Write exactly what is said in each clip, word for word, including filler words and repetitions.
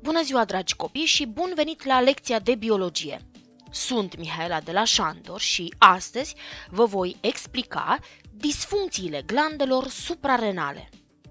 Bună ziua, dragi copii, și bun venit la lecția de biologie! Sunt Mihaela de la Șandor și astăzi vă voi explica disfuncțiile glandelor suprarenale.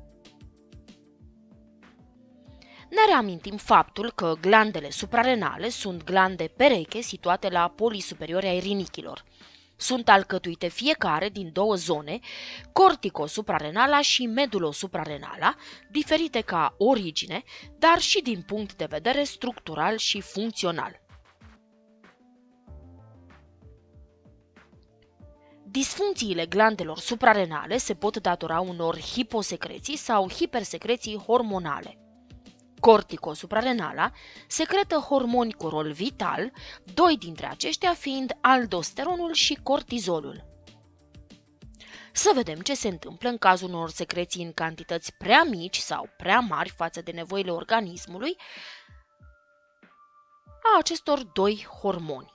Ne reamintim faptul că glandele suprarenale sunt glande pereche situate la polii superiori ai rinichilor. Sunt alcătuite fiecare din două zone, cortico-suprarenala și medulo-suprarenala, diferite ca origine, dar și din punct de vedere structural și funcțional. Disfuncțiile glandelor suprarenale se pot datora unor hiposecreții sau hipersecreții hormonale. Cortico-suprarenala secretă hormoni cu rol vital, doi dintre aceștia fiind aldosteronul și cortizolul. Să vedem ce se întâmplă în cazul unor secreții în cantități prea mici sau prea mari față de nevoile organismului a acestor doi hormoni.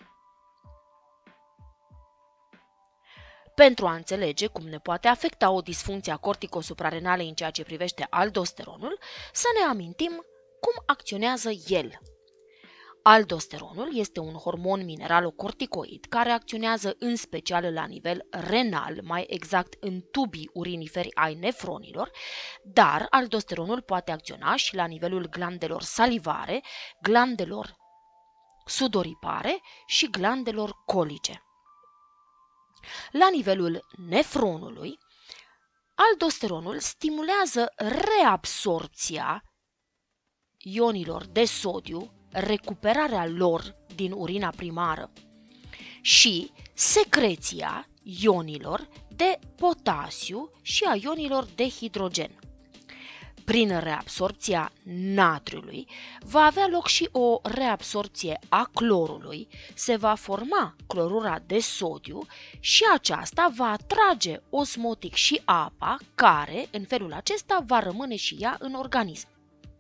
Pentru a înțelege cum ne poate afecta o disfuncție a cortico-suprarenalei în ceea ce privește aldosteronul, să ne amintim cum acționează el. Aldosteronul este un hormon mineralocorticoid care acționează în special la nivel renal, mai exact în tubii uriniferi ai nefronilor, dar aldosteronul poate acționa și la nivelul glandelor salivare, glandelor sudoripare și glandelor colice. La nivelul nefronului, aldosteronul stimulează reabsorpția ionilor de sodiu, recuperarea lor din urina primară și secreția ionilor de potasiu și a ionilor de hidrogen. Prin reabsorpția natriului va avea loc și o reabsorpție a clorului, se va forma clorura de sodiu și aceasta va atrage osmotic și apa, care în felul acesta va rămâne și ea în organism.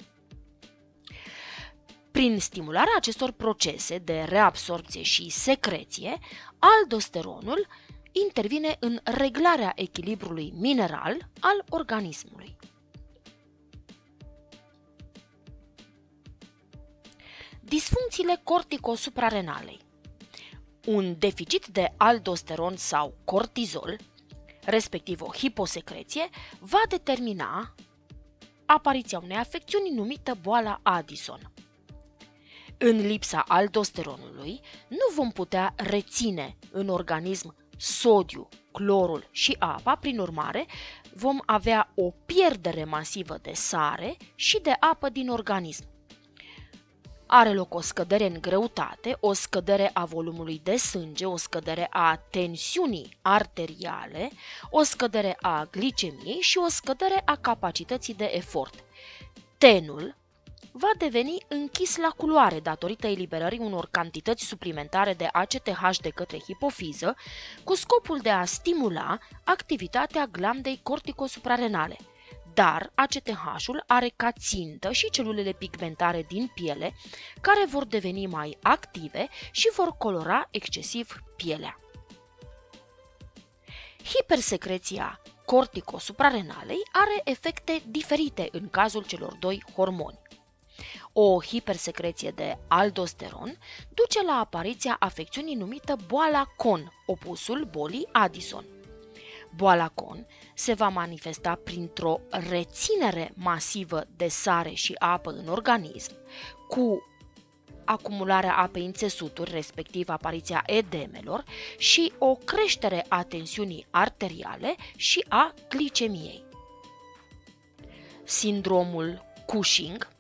Prin stimularea acestor procese de reabsorpție și secreție, aldosteronul intervine în reglarea echilibrului mineral al organismului. Disfuncțiile cortico-suprarenalei. Un deficit de aldosteron sau cortizol, respectiv o hiposecreție, va determina apariția unei afecțiuni numită boala Addison. În lipsa aldosteronului, nu vom putea reține în organism sodiu, clorul și apa, prin urmare, vom avea o pierdere masivă de sare și de apă din organism. Are loc o scădere în greutate, o scădere a volumului de sânge, o scădere a tensiunii arteriale, o scădere a glicemiei și o scădere a capacității de efort. Tenul va deveni închis la culoare datorită eliberării unor cantități suplimentare de A C T H de către hipofiză, cu scopul de a stimula activitatea glandei cortico-suprarenale. Dar A C T H-ul are ca țintă și celulele pigmentare din piele, care vor deveni mai active și vor colora excesiv pielea. Hipersecreția cortico-suprarenalei are efecte diferite în cazul celor doi hormoni. O hipersecreție de aldosteron duce la apariția afecțiunii numită boala Kohn, opusul bolii Addison. Boala Kohn se va manifesta printr-o reținere masivă de sare și apă în organism, cu acumularea apei în țesuturi, respectiv apariția edemelor, și o creștere a tensiunii arteriale și a glicemiei. Sindromul Cushing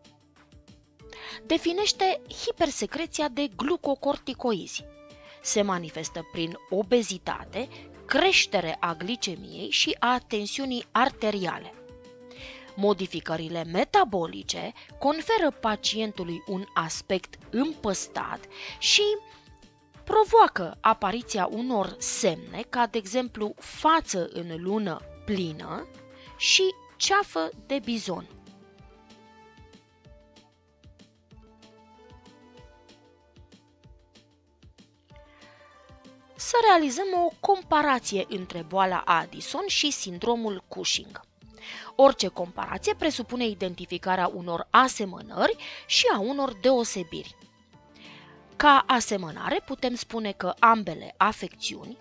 definește hipersecreția de glucocorticoizi. Se manifestă prin obezitate, creștere a glicemiei și a tensiunii arteriale. Modificările metabolice conferă pacientului un aspect împăstat și provoacă apariția unor semne, ca de exemplu față în lună plină și ceafă de bizon. Să realizăm o comparație între boala Addison și sindromul Cushing. Orice comparație presupune identificarea unor asemănări și a unor deosebiri. Ca asemănare putem spune că ambele afecțiuni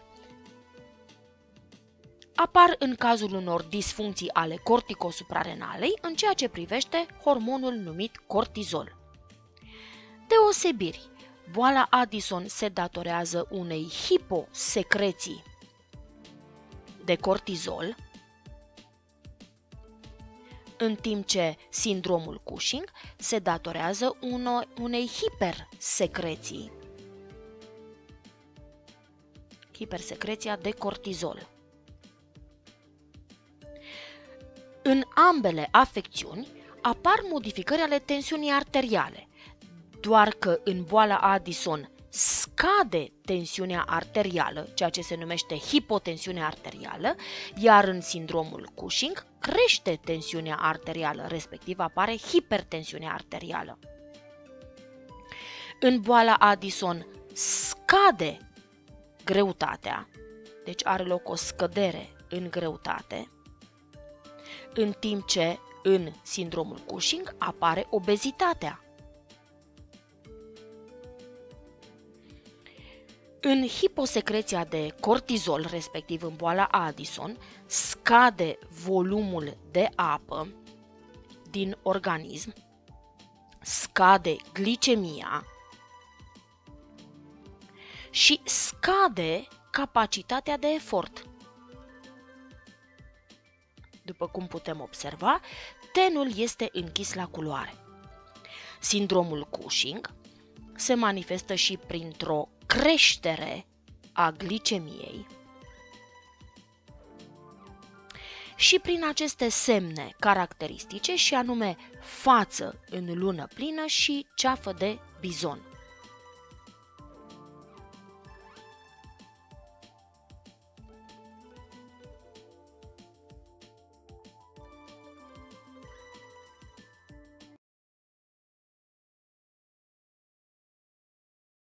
apar în cazul unor disfuncții ale corticosuprarenalei în ceea ce privește hormonul numit cortizol. Deosebiri. Boala Addison se datorează unei hiposecreții de cortizol, în timp ce sindromul Cushing se datorează unei hipersecreții, hipersecreția de cortizol. În ambele afecțiuni apar modificări ale tensiunii arteriale, doar că în boala Addison scade tensiunea arterială, ceea ce se numește hipotensiune arterială, iar în sindromul Cushing crește tensiunea arterială, respectiv apare hipertensiunea arterială. În boala Addison scade greutatea, deci are loc o scădere în greutate, în timp ce în sindromul Cushing apare obezitatea. În hiposecreția de cortizol, respectiv în boala Addison, scade volumul de apă din organism, scade glicemia și scade capacitatea de efort. După cum putem observa, tenul este închis la culoare. Sindromul Cushing se manifestă și printr-o creștere a glicemiei și prin aceste semne caracteristice și anume față în lună plină și ceafă de bizon.